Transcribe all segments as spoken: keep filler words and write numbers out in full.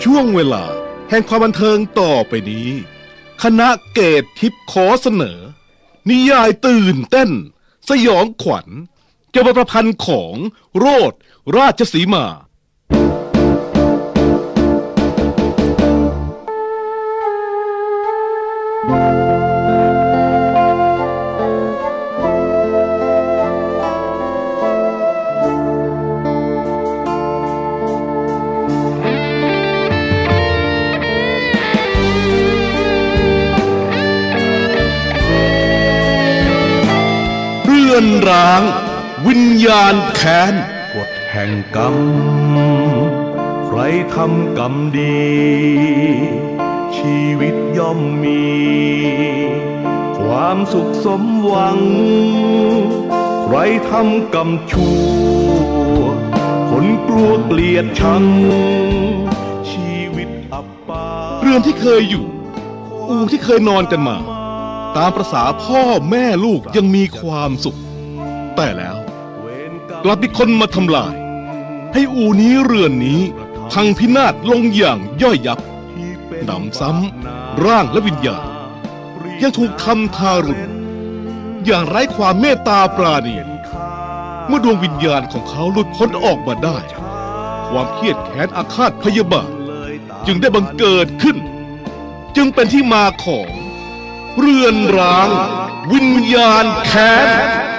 ช่วงเวลาแห่งความบันเทิงต่อไปนี้คณะเกตทิพย์ขอเสนอนิยายตื่นเต้นสยองขวัญเกี่ยวกับประพันธ์ของโรสราชสีมาเรือนร้างวิญญาณแค้นกฎแห่งกรรมใครทำกรรมดีชีวิตย่อมมีความสุขสมหวังใครทำกรรมชั่วคนกลัวเกลียดชังชีวิตอับปางเรือนที่เคยอยู่อู่ที่เคยนอนกันมาตามประสาพ่อแม่ลูกยังมีความสุขแต่แล้วกลับมีคนมาทำลายให้อู่นี้เรือนนี้พังพินาศลงอย่างย่อยยับหนำซ้ำร่างและวิญญาณยังถูกทำทารุณอย่างไร้ความเมตตาปราณีเมื่อดวงวิญญาณของเขาหลุดพ้นออกมาได้ความเครียดแค้นอาฆาตพยาบาทจึงได้บังเกิดขึ้นจึงเป็นที่มาของเรือนร้างวิญญาณแค้น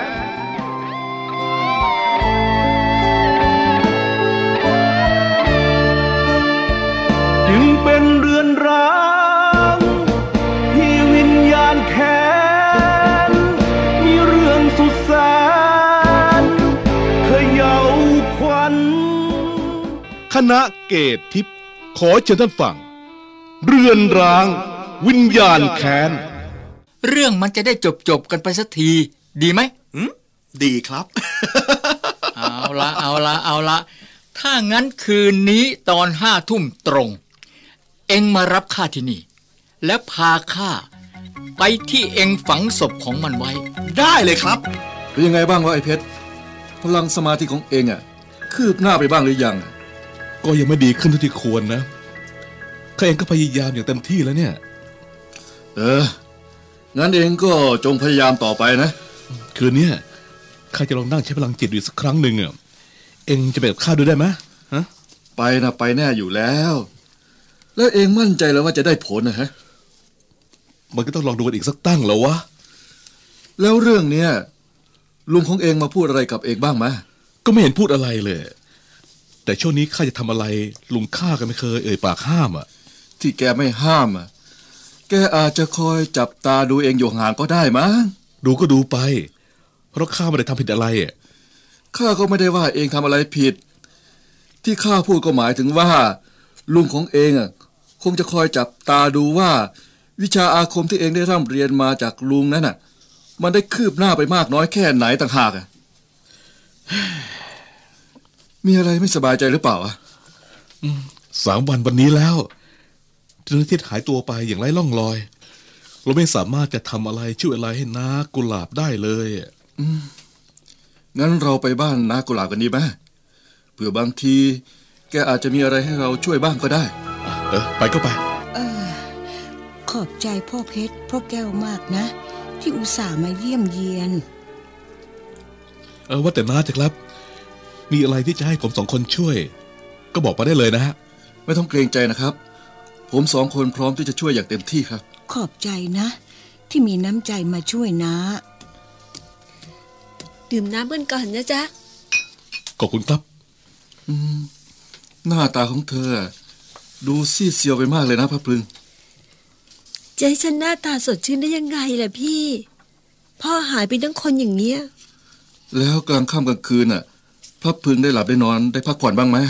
จึงเป็นเรือนร้างที่วิญญาณแค้นมีเรื่องสุดแสนเขย่าขวัญคณะเกตทิพย์ขอเชิญท่านฟังเรือนร้างวิญญาณแค้นเรื่องมันจะได้จบจบกันไปสักทีดีไหมอืมดีครับเอาละเอาละเอาละถ้างั้นคืนนี้ตอนห้าทุ่มตรงเอ็งมารับข้าที่นี่แล้วพาข้าไปที่เอ็งฝังศพของมันไว้ได้เลยครับเป็นยังไงบ้างวะไอ้เพชรพลังสมาธิของเอ็งอ่ะคืบหน้าไปบ้างหรือยังก็ยังไม่ดีขึ้นเท่าที่ควรนะข้าเองก็พยายามอย่างเต็มที่แล้วเนี่ยเอองั้นเองก็จงพยายามต่อไปนะคืนนี้ข้าจะลองนั่งใช้พลังจิตดูสักครั้งหนึ่งอ่ะเองจะไปกับข้าด้วยได้ไหมฮะไปนะไปแน่อยู่แล้วแล้วเองมั่นใจแล้วว่าจะได้ผลนะฮะมันก็ต้องลองดูกันอีกสักตั้งแล้ววะแล้วเรื่องเนี้ยลุงของเองมาพูดอะไรกับเองบ้างไหมก็ไม่เห็นพูดอะไรเลยแต่ช่วงนี้ข้าจะทำอะไรลุงข้าก็ไม่เคยเอ่ยปากห้ามอ่ะที่แกไม่ห้ามอ่ะแกอาจจะคอยจับตาดูเองอยู่ห่างก็ได้มั้งดูก็ดูไปเพราะข้าไม่ได้ทำผิดอะไรอ่ะข้าก็ไม่ได้ว่าเองทำอะไรผิดที่ข้าพูดก็หมายถึงว่าลุงของเองอ่ะคงจะคอยจับตาดูว่าวิชาอาคมที่เองได้ร่ำเรียนมาจากลุงนั้นน่ะมันได้คืบหน้าไปมากน้อยแค่ไหนต่างหากอ่ะ มีอะไรไม่สบายใจหรือเปล่าอ่ะสามวันวันนี้แล้วเจ้าหน้าที่หายตัวไปอย่างไร้ร่องรอยเราไม่สามารถจะทำอะไรช่วยอะไรให้น้ากุหลาบได้เลยอืมงั้นเราไปบ้านน้ากุหลาบกันดีไหมเผื่อบางทีแกอาจจะมีอะไรให้เราช่วยบ้างก็ได้เออไปก็ไปเออขอบใจพ่อเพชรพ่อแก้วมากนะที่อุตส่าห์มาเยี่ยมเยียนเออว่าแต่น้าจะครับมีอะไรที่จะให้ผมสองคนช่วยก็บอกมาได้เลยนะฮะไม่ต้องเกรงใจนะครับผมสองคนพร้อมที่จะช่วยอย่างเต็มที่ครับขอบใจนะที่มีน้ำใจมาช่วยนะดื่มน้ำกันก่อนนะจ๊ะขอบคุณครับอืมหน้าตาของเธอดูซีดเซียวไปมากเลยนะพระพลึงใจฉันหน้าตาสดชื่นได้ยังไงล่ะพี่พ่อหายไปทั้งคนอย่างเงี้ยแล้วกลางค่ำกลางคืนน่ะพระพลึงได้หลับได้นอนได้พักผ่อนบ้างไหม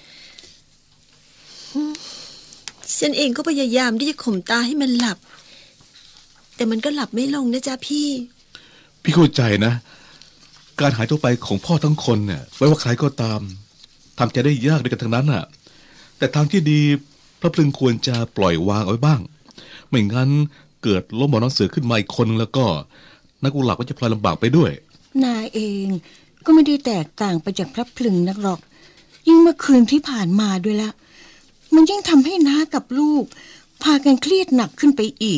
ฉันเองก็พยายามที่จะข่มตาให้มันหลับแต่มันก็หลับไม่ลงนะจ๊ะพี่พี่เข้าใจนะการหายตัวไปของพ่อทั้งคนเนี่ยไม่ว่าใครก็ตามทำใจได้ยากด้วยกันทั้งนั้นน่ะแต่ทางที่ดีพระพลึงควรจะปล่อยวางเอาไว้บ้างไม่งั้นเกิดล้มบ่อน้องเสือขึ้นมาอีกคนแล้วก็นักกุหลาบก็จะพลอยลำบากไปด้วยนายเองก็ไม่ได้แตกต่างไปจากพระพลึงนักหรอกยิ่งเมื่อคืนที่ผ่านมาด้วยละมันยิ่งทำให้น้ากับลูกพากันเครียดหนักขึ้นไปอีก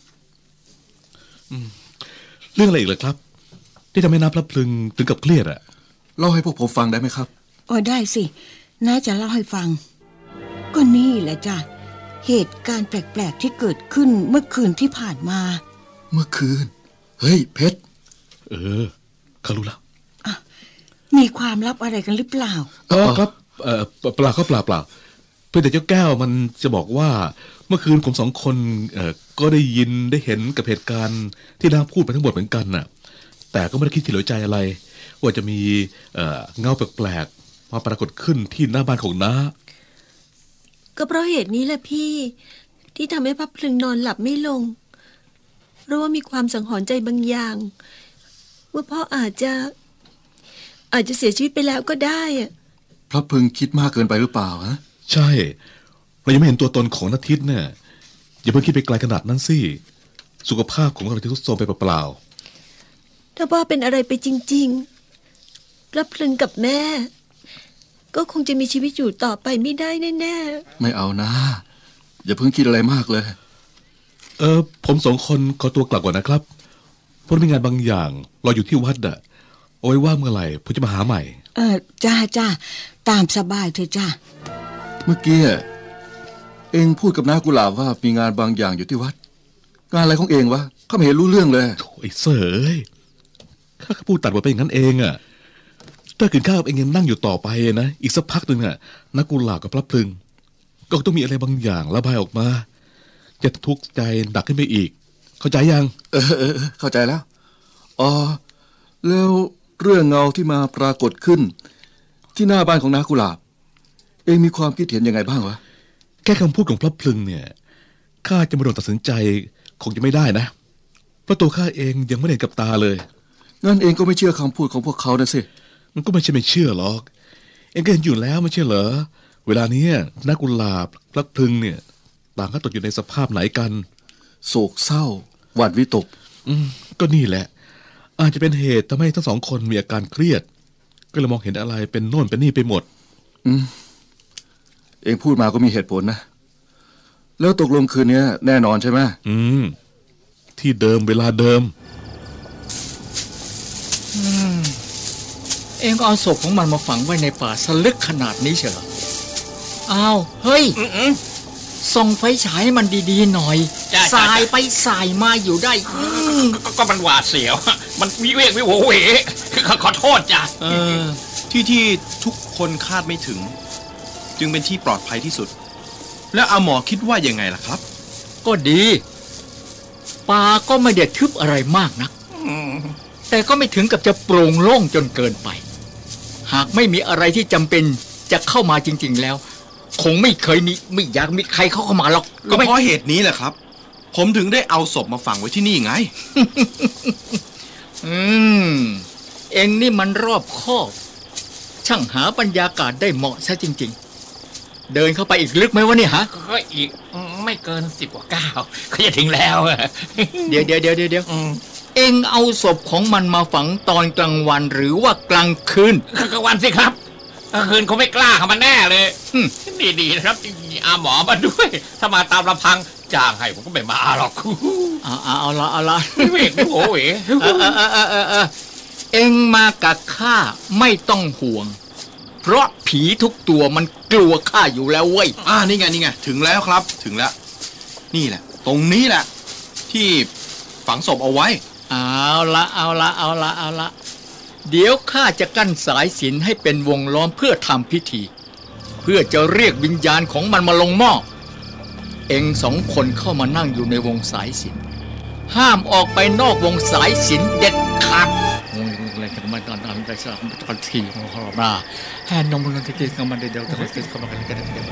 เรื่องอะไรอีกเหรอครับที่ทำให้น้าพลับพลึงถึงกับเครียดอะเล่าให้พวกผมฟังได้ไหมครับอ๋อได้สิน้าจะเล่าให้ฟังก็นี่แหละจ้ะเหตุการณ์แปลกๆที่เกิดขึ้นเมื่อคืนที่ผ่านมาเมื่อคืนเฮ้ยเพชรเออข้ารู้แล้วมีความลับอะไรกันหรือเปล่าอ๋อครับเออเปล่าก็เปล่าเปล่าเพื่อนแต่เจ้าแก้วมันจะบอกว่าเมื่อคืนผมสองคนเออก็ได้ยินได้เห็นกับเหตุการณ์ที่น้าพูดไปทั้งหมดเหมือนกันน่ะแต่ก็ไม่ได้คิดที่เหลือใจอะไรว่าจะมีเอ่อเงาแปลกๆมาปรากฏขึ้นที่หน้าบ้านของน้าก็เพราะเหตุนี้แหละพี่ที่ทำให้พลับพลึงนอนหลับไม่ลงเพราะว่ามีความสังหรณ์ใจบางอย่างว่าพ่ออาจจะอาจจะเสียชีวิตไปแล้วก็ได้อะพลับพลึงคิดมากเกินไปหรือเปล่าฮะใช่เรายังไม่เห็นตัวตนของณทิตเนี่ยอย่าเพิ่งคิดไปไกลขนาดนั้นสิสุขภาพของเราจะทรุดโทรมไปเปล่าถ้าพ่อเป็นอะไรไปจริงๆพลับพลึงกับแม่ก็คงจะมีชีวิตอยู่ต่อไปไม่ได้แน่ๆไม่เอานะอย่าเพิ่งคิดอะไรมากเลยเออผมสองคนขอตัวกลับก่อนนะครับเพราะมีงานบางอย่างรออยู่ที่วัดอะเอาไว้ว่าเมื่อไหร่ผมจะมาหาใหม่เออจ้าจ้าตามสบายเถอะจ้าเมื่อกี้เองพูดกับน้ากุหลาบว่ามีงานบางอย่างอยู่ที่วัดงานอะไรของเองวะข้าไม่เห็นรู้เรื่องเลยโอ้ยเสยข้าพูดตัดบทไปอย่างนั้นเองอะถ้าขืนข้าเองยังนั่งอยู่ต่อไปนะอีกสักพักหนึ่งอะนักกุหลาบกับพลับพลึงก็ต้องมีอะไรบางอย่างระบายออกมาจะทุกข์ใจหนักขึ้นไปอีกเข้าใจยังเออเออเข้าใจแล้วอ๋อแล้วเรื่องเงาที่มาปรากฏขึ้นที่หน้าบ้านของนากุหลาบเองมีความคิดเห็นยังไงบ้างวะแค่คำพูดของพลับพลึงเนี่ยข้าจะมาโดนตัดสินใจคงจะไม่ได้นะเพราะตัวข้าเองยังไม่เห็นกับตาเลยงั้นเองก็ไม่เชื่อคำพูดของพวกเขานะสิมันก็ไม่ใช่ไม่เชื่อหรอกเองก็เห็นอยู่แล้วไม่ใช่เหรอเวลานี้นากุหลาบพลับพลึงเนี่ยต่างก็ตกอยู่ในสภาพไหนกันโศกเศร้าหวาดวิตกอืมก็นี่แหละอาจจะเป็นเหตุทำให้ทั้งสองคนมีอาการเครียดก็เลยมองเห็นอะไรเป็นโน่นเป็นนี่ไปหมดอืมเองพูดมาก็มีเหตุผลนะแล้วตกลงคืนนี้แน่นอนใช่ไหมอืมที่เดิมเวลาเดิมอืมเองก็เอาศพของมันมาฝังไว้ในป่าสลึกขนาดนี้เชียวอ้าวเฮ้ยส่องไฟฉายให้มันดีๆหน่อยสายไปสายมาอยู่ได้ก็มันหวาดเสียวมันวิเวกวิโหวคือขอโทษจ้ะเออที่ที่ทุกคนคาดไม่ถึงจึงเป็นที่ปลอดภัยที่สุดแล้วอาหมอคิดว่ายังไงล่ะครับก็ดีป่าก็ไม่เด็ดทึบอะไรมากนักแต่ก็ไม่ถึงกับจะโปร่งโล่งจนเกินไปหากไม่มีอะไรที่จำเป็นจะเข้ามาจริงๆแล้วคงไม่เคยมีไม่อยากมีใครเข้ามาหรอกก็เพราะเหตุนี้แหละครับผมถึงได้เอาศพมาฝังไว้ที่นี่ไงอืมเอ็งนี่มันรอบคอบช่างหาบรรยากาศได้เหมาะซะจริงๆเดินเข้าไปอีกลึกไหมวะนี่ฮะก็อีกไม่เกินสิบกว่าก้าวก็จะถึงแล้วเดี๋ยวเดี๋ยวเดี๋ยวเดี๋ยวเอ็งเอาศพของมันมาฝังตอนกลางวันหรือว่ากลางคืนกลางวันสิครับกลางคืนเขาไม่กล้าเข้ามาแน่เลยดีๆนะครับอาหมอมาด้วยถ้ามาตามลำพังจ้างให้ผมก็ไม่มาหรอกเอาเอาเอาละเอาละเวกโอ้ยเออเออเออเออเออเอ็งมากับข้าไม่ต้องห่วงเพราะผีทุกตัวมันกลัวข้าอยู่แล้วเว้ยอ่านี่ไงนี่ไงถึงแล้วครับถึงแล้วนี่แหละตรงนี้แหละที่ฝังศพเอาไว้เอาละเอาละเอาละเอาละเดี๋ยวข้าจะกั้นสายสิญจน์ให้เป็นวงล้อมเพื่อทำพิธีเพื่อจะเรียกวิญญาณของมันมาลงหม้อเอ็งสองคนเข้ามานั่งอยู่ในวงสายสิญจน์ห้ามออกไปนอกวงสายสิญจน์เด็ดขาดอะไรกันมาตอนนั้นได้ทราบตอนทีของเรามาแห่นมมันจะกินกันมันเดียวแต่ก็กินกันกันกันเดียว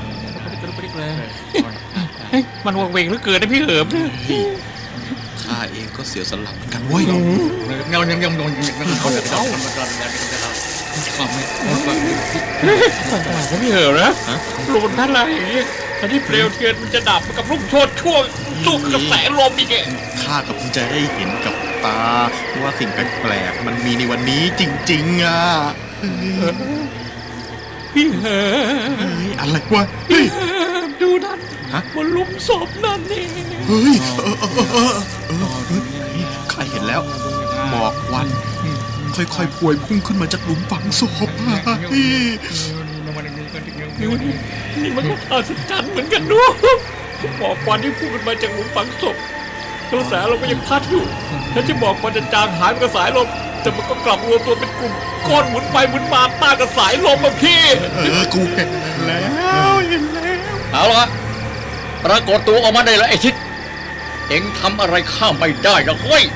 มันวงเวงเหลือเกินนะพี่เหิมข้าเองก็เสียวสลับกันเว้ยเงายังยังโดนยังยังเขาเาพี่เหิมนะลมท่านอะไรอย่างนี้อันที่เปลวเทียนมันจะดับกับลูกโทษช่วงสู้กับแสงลมอีกเองข้ากับคุณจะได้เห็นกับตาว่าสิ่งแปลกๆมันมีในวันนี้จริงๆอ่ะพี่เหิมอะไรวะพี่ดูนั่นบนหลุมศพนั่นนี่เฮ้ยเออเออเออเออเฮ้ยข้าเห็นแล้วหมอกควันค่อยๆพวยพุ่งขึ้นมาจากหลุมฝังศพนี่มันก็อัศจรรย์เหมือนกันด้วยหมอกควันที่พุ่งขึ้นมาจากหลุมฝังศพกระแสลมก็ยังพัดอยู่ถ้าจะบอกมันจะจางหายกระสายลมแต่มันก็กลับรวมตัวเป็นกลุ่มก้อนหมุนไปหมุนมาต้านกระสายลมมาพี่เออกูเห็นแล้วเห็นแล้วเอาละปรากฏตัวออกมาได้แล้วไอ้ทิศเอ็งทำอะไรข้าไม่ได้นะเฮ้ย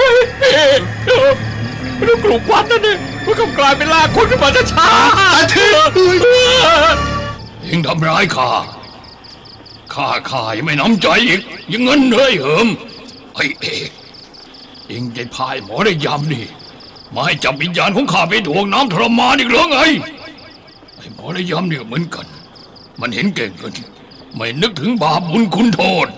ดูกลุ่มควันนั่นนี่มันก็กลายเป็นลากคนขึ้นมาช้าๆอาทิตย์เอ็งทำร้ายข้าข้าข้ายังไม่น้ำใจอีกยังเงินเลยเหิมไอ้เอกเอ็งจะพายหมอได้ยำนี่มาให้จับวิญญาณของข้าไปถ่วงน้ำทรมานอีกหรือไงไอ้หมอได้ยำเนี่ยเหมือนกันมันเห็นแก่เงินไม่นึกถึงบาปบุญคุณโทษ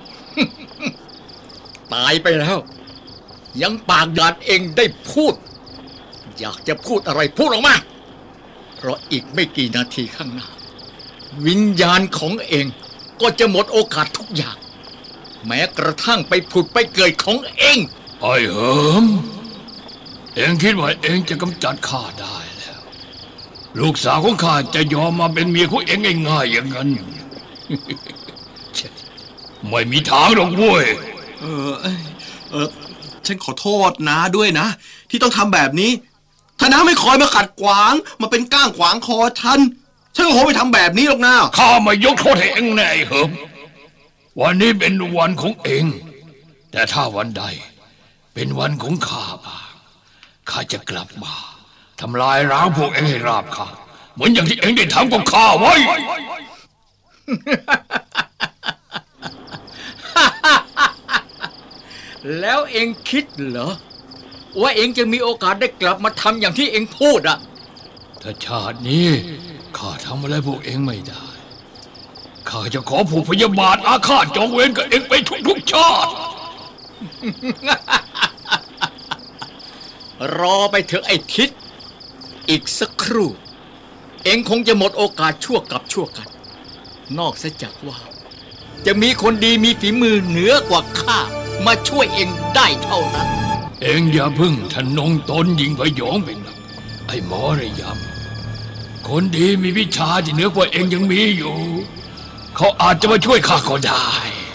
ตายไปแล้วยังปากหยาดเองได้พูดอยากจะพูดอะไรพูดออกมาเพราะอีกไม่กี่นาทีข้างหน้าวิญญาณของเองก็จะหมดโอกาสทุกอย่างแม้กระทั่งไปผุดไปเกิดของเองไอ้เหิมเองคิดว่าเองจะกำจัดข้าได้แล้วลูกสาวของข้าจะยอมมาเป็นเมียของเองง่ายๆอย่างนั้นไม่มีทางหรอกเว้ยเออเออฉันขอโทษนะด้วยนะที่ต้องทำแบบนี้ถ้าน้าไม่คอยมาขัดขวางมาเป็นก้างขวางคอฉันฉันก็คงไม่ทำแบบนี้หรอกนะข้าไม่ยกโทษให้เองแน่เหิมวันนี้เป็นวันของเองแต่ถ้าวันใดเป็นวันของข้าบ้างข้าจะกลับมาทำลายล้างพวกเองให้ราบคาบเหมือนอย่างที่เองได้ทำกับข้าไว้แล้วเองคิดเหรอว่าเองจะมีโอกาสได้กลับมาทำอย่างที่เองพูดอ่ะถ้าชาตินี้ข้าทำอะไรพวกเองไม่ได้ข้าจะขอผูกพยาบาทอาฆาตจองเวรกับเองไปทุกๆชาติรอไปเถอะไอ้ทิศอีกสักครู่เองคงจะหมดโอกาสชั่วกับชั่วกันนอกจากว่าจะมีคนดีมีฝีมือเหนือกว่าข้ามาช่วยเองได้เท่านั้นเองอย่าพึ่งทะนงตนยิงพยองเป็นไอ้หมอระยำคนดีมีวิชาที่เหนือกว่าเองยังมีอยู่เขาอาจจะมาช่วยข้าก็ได้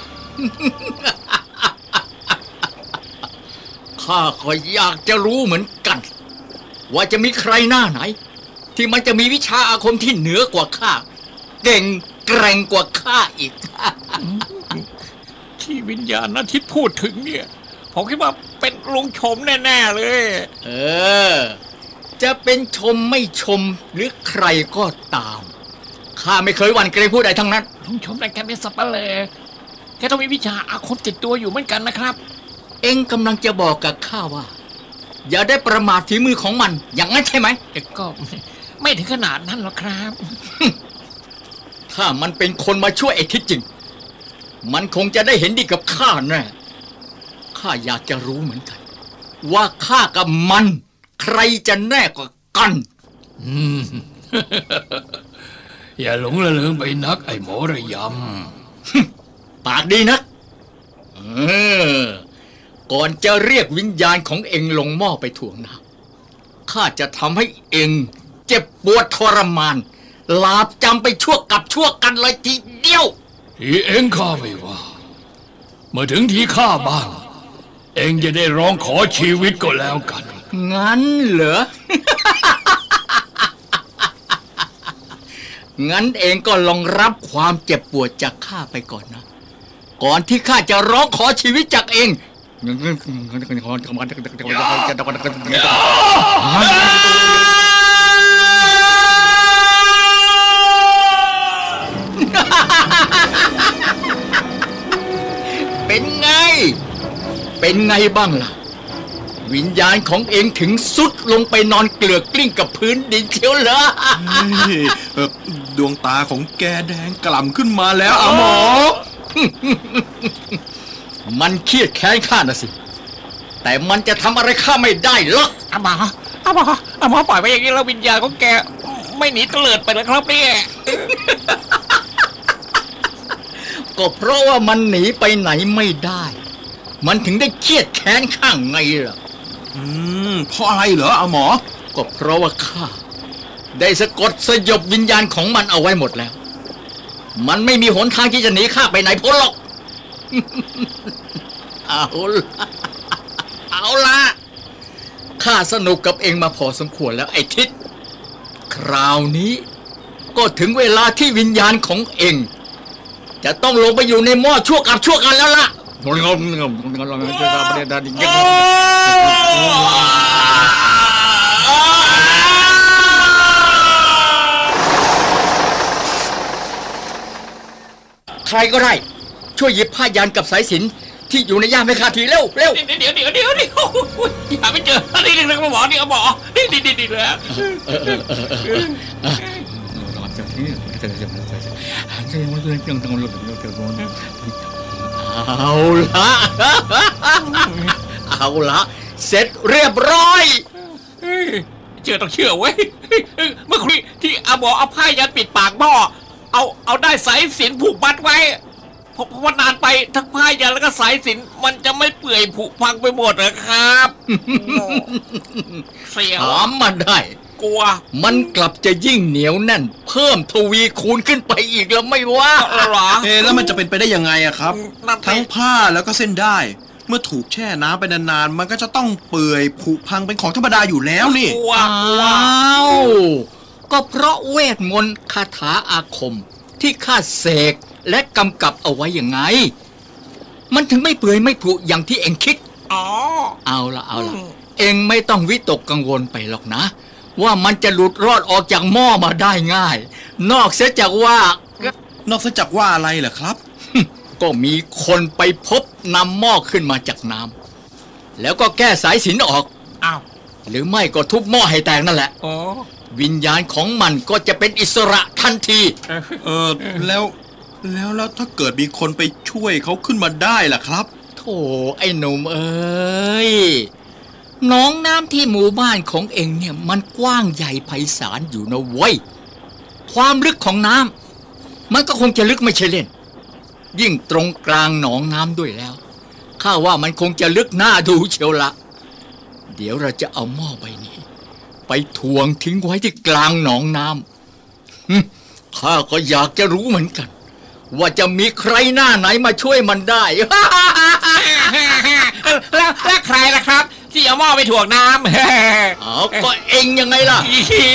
ข้าก็อยากจะรู้เหมือนกันว่าจะมีใครหน้าไหนที่มันจะมีวิชาอาคมที่เหนือกว่าข้าเก่งแกร่งกว่าข้าอีกที่วิญญาณอาทิตย์พูดถึงเนี่ยผมคิดว่าเป็นลุงชมแน่ๆเลยเออจะเป็นชมไม่ชมหรือใครก็ตามข้าไม่เคยหวั่นเกรงผู้ใดทั้งนั้นลุงชมแต่แกเป็นสับปะเลอแกต้องมีวิชาอาคมติดตัวอยู่เหมือนกันนะครับเอ็งกำลังจะบอกกับข้าว่าอย่าได้ประมาทฝีมือของมันอย่างนั้นใช่ไหมแต่ก็ไม่ถึงขนาดนั้นหรอกครับถ้ามันเป็นคนมาช่วยไอ้ทิศจริงมันคงจะได้เห็นดีกับข้าแน่ข้าอยากจะรู้เหมือนกันว่าข้ากับมันใครจะแน่กว่ากันอืม อย่าหลงระเริงไปนักไอ้หมอระยำ ปากดีนักเออก่อนจะเรียกวิญญาณของเอ็งลงหม้อไปถ่วงน้ำข้าจะทำให้เอ็งเจ็บปวดทรมานลาบจำไปชั่วกับชั่วกันเลยทีเดียวที่เอ็งข้าไม่ว่าเมื่อถึงที่ข้าบ้างเอ็งจะได้ร้องขอชีวิตก็แล้วกันงั้นเหรอ งั้นเองก็ลองรับความเจ็บปวดจากข้าไปก่อนนะก่อนที่ข้าจะร้องขอชีวิตจากเองเป็นไงเป็นไงบ้างล่ะวิญญาณของเองถึงสุดลงไปนอนเกลือกกลิ้งกับพื้นดินเชียวเหรอดวงตาของแกแดงกล่ำขึ้นมาแล้วอาหมอมันเครียดแค้นข้านะสิแต่มันจะทำอะไรข้าไม่ได้หรอกอาหมออาหมออาหมอปล่อยไปอย่างนี้แล้ววิญญาณของแกไม่หนีเตลิดไปแล้วครับเนี่ยก็เพราะว่ามันหนีไปไหนไม่ได้มันถึงได้เครียดแค้นข้างไงล่ะอืมเพราะอะไรเหรออาหมอก็เพราะว่าข้าได้สะกดสยบวิญญาณของมันเอาไว้หมดแล้วมันไม่มีหนทางที่จะหนีข้าไปไหนพ้นหรอก เอาละเอาละข้าสนุกกับเองมาพอสมควรแล้วไอ้ทิศคราวนี้ก็ถึงเวลาที่วิญญาณของเองจะต้องลงไปอยู่ในหม้อชั่วกับชั่วกันแล้วล่ะใครก็ได้ช่วยหยิบผ้ายันกับสายสิญจน์ที่อยู่ในย่ามให้ข้าทีเร็วเร็วเดี๋ยวเดี๋ยวเดี๋ยวเดี๋ยวหาไม่เจอนี่นี่หมอนี่หมอนี่นี่นี่นี่แล้วเอาละเอาละเสร็จเรียบร้อยเชื่อต้องเชื่อเว้ยเมื่อครู่ที่อาหมอเอาผ้ายันปิดปากหม้อเอาเอาได้สายสิญจน์ผูกมัดไว้เพราะว่านานไปทั้งผ้ายันแล้วก็สายสิญจน์มันจะไม่เปื่อยผุพังไปหมดเหรอครับเสียถามมาได้กลัวมันกลับจะยิ่งเหนียวแน่นเพิ่มทวีคูณขึ้นไปอีกแล้วไม่ว่าหรอเอ๊ะแล้วมันจะเป็นไปได้ยังไงอะครับทั้งผ้าแล้วก็เส้นได้เมื่อถูกแช่น้ำไปนานๆมันก็จะต้องเปื่อยผุพังเป็นของธรรมดาอยู่แล้วนี่ว้าวก็เพราะเวทมนต์คาถาอาคมที่ข้าเสกและกำกับเอาไว้ยังไงมันถึงไม่เปื่อยไม่ผุอย่างที่เอ็งคิดอ๋อเอาละเอาละเอ็งไม่ต้องวิตกกังวลไปหรอกนะว่ามันจะหลุดรอดออกจากหม้อมาได้ง่ายนอกเสียจากว่านอกเสียจากว่าอะไรเหรอครับก็มีคนไปพบนำหม้อขึ้นมาจากน้ำแล้วก็แก้สายสิญจน์ออกอ้าวหรือไม่ก็ทุบหม้อให้แตกนั่นแหละอ๋อวิญญาณของมันก็จะเป็นอิสระทันทีเออแล้วแล้วแล้วถ้าเกิดมีคนไปช่วยเขาขึ้นมาได้ล่ะครับโธ่ไอ้หนุ่มเอ้ยหนองน้ำที่หมู่บ้านของเองเนี่ยมันกว้างใหญ่ไพศาลอยู่นะเว้ยความลึกของน้ำมันก็คงจะลึกไม่ใช่เล่นยิ่งตรงกลางหนองน้ำด้วยแล้วข้าว่ามันคงจะลึกน่าดูเชียวละเดี๋ยวเราจะเอาหม้อใบนี้ไปถ่วงทิ้งไว้ที่กลางหนองน้ำข้าก็อยากจะรู้เหมือนกันว่าจะมีใครหน้าไหนมาช่วยมันได้แล้วแล้วใครล่ะครับที่เอาหม้อไปถ่วงน้ำอ๋อก็เองยังไงล่ะ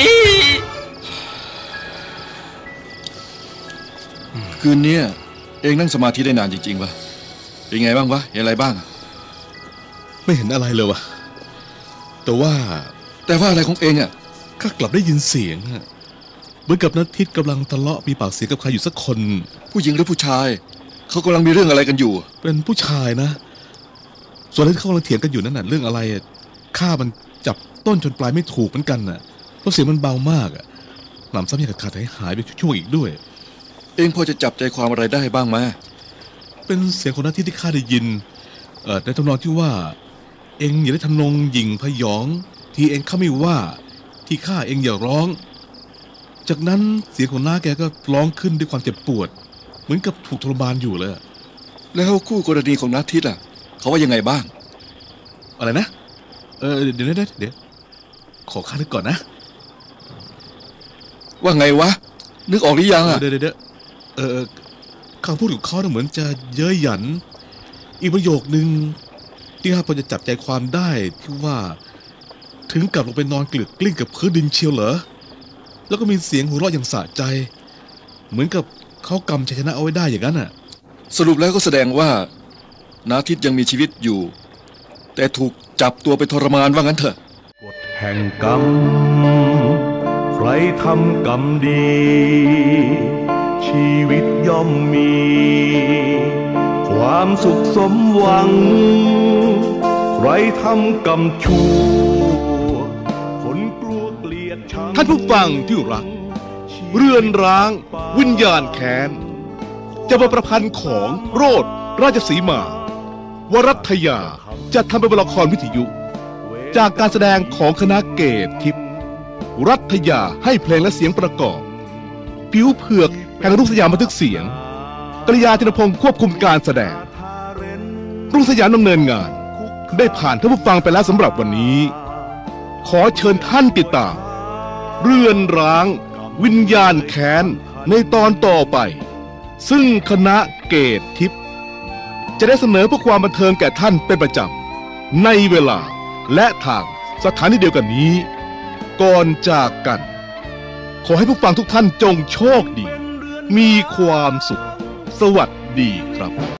คืนนี้เองนั่งสมาธิได้นานจริงๆวะเป็นไงบ้างวะเห็นอะไรบ้างไม่เห็นอะไรเลยวะแต่ว่าแต่ว่าอะไรของเองอ่ะข้ากลับได้ยินเสียงอะเหมือนกับนัททิศกำลังทะเลาะมีปากเสียงกับใครอยู่สักคนผู้หญิงหรือผู้ชายเขากำลังมีเรื่องอะไรกันอยู่เป็นผู้ชายนะส่วนที่เขากำลังเถียงกันอยู่นั่นน่ะเรื่องอะไรข้ามันจับต้นจนปลายไม่ถูกเหมือนกันน่ะเพราะเสียงมันเบามากอ่ะหนำซ้ำยังขาดหายหายไปช่วงอีกด้วยเองพอจะจับใจความอะไรได้บ้างไหมเป็นเสียงของนัททิศที่ข้าได้ยินเอ่อในทำนองที่ว่าเองอย่าได้ทำนองหยิ่งพยองที่เองข้าไม่ว่าที่ข้าเองอย่าร้องจากนั้นเสียงของน้าแกก็ร้องขึ้นด้วยความเจ็บปวดเหมือนกับถูกทรมานอยู่เลยแล้วคู่กรณีของนัททิศอ่ะเขาว่ายังไงบ้างอะไรนะเออเดี๋ยวเดี๋ยวเดี๋ยวขอข้านึกก่อนนะว่าไงวะนึกออกหรือยังอ่ะเดี๋ยวเดี๋ยวเออคำพูดของเขาเหมือนจะเย้ยหยันอีกประโยคนึงที่ข้าพอจะจับใจความได้ที่ว่าถึงกับลงไปนอนเกลือกกลิ้งกับพื้นดินเชียวเหรอแล้วก็มีเสียงหัวเราะอย่างสะใจเหมือนกับเขากำชัยชนะเอาไว้ได้อย่างนั้นน่ะสรุปแล้วก็แสดงว่านาทิตยังมีชีวิตอยู่แต่ถูกจับตัวไปทรมานว่างั้นเถอะกฎแห่งกรรมใครทำกรรมดีชีวิตย่อมมีความสุขสมหวังใครทำกรรมชั่วคนกลัวเกลียดชังท่านผู้ฟังที่รักเรือนร้างวิญญาณแค้นจะเป็นประพันธ์ของโรจน์ราชสีมาวรัตยาจะทำเป็นละครวิทยุจากการแสดงของคณะเกตทิพย์รัตยาให้เพลงและเสียงประกอบผิวเผือกแห่งรุ่งสยามบันทึกเสียงกริยาธินพงศ์ควบคุมการแสดงรุ่งสยามดำเนินงานได้ผ่านท่านผู้ฟังไปแล้วสำหรับวันนี้ขอเชิญท่านติดตามเรือนร้างวิญญาณแค้นในตอนต่อไปซึ่งคณะเกตทิพย์จะได้เสนอเพื่อความบันเทิงแก่ท่านเป็นประจำในเวลาและทางสถานีเดียวกันนี้ก่อนจากกันขอให้ผู้ฟังทุกท่านจงโชคดีมีความสุขสวัสดีครับ